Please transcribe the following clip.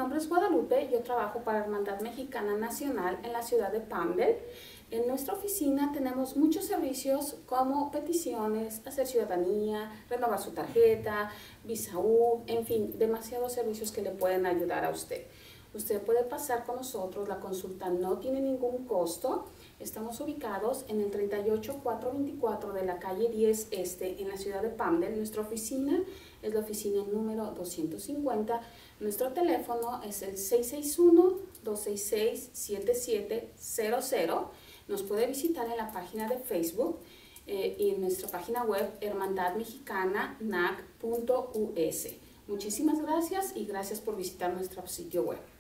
nombre es Guadalupe, yo trabajo para Hermandad Mexicana Nacional en la ciudad de Pambell. En nuestra oficina tenemos muchos servicios como peticiones, hacer ciudadanía, renovar su tarjeta, visa U, en fin, demasiados servicios que le pueden ayudar a usted. Usted puede pasar con nosotros, la consulta no tiene ningún costo. Estamos ubicados en el 38424 de la calle 10 Este en la ciudad de Pambell. Nuestra oficina es la oficina número 250. Nuestro teléfono es el 661-266-7700. Nos puede visitar en la página de Facebook y en nuestra página web hermandadmexicana.nac.us. Muchísimas gracias y gracias por visitar nuestro sitio web.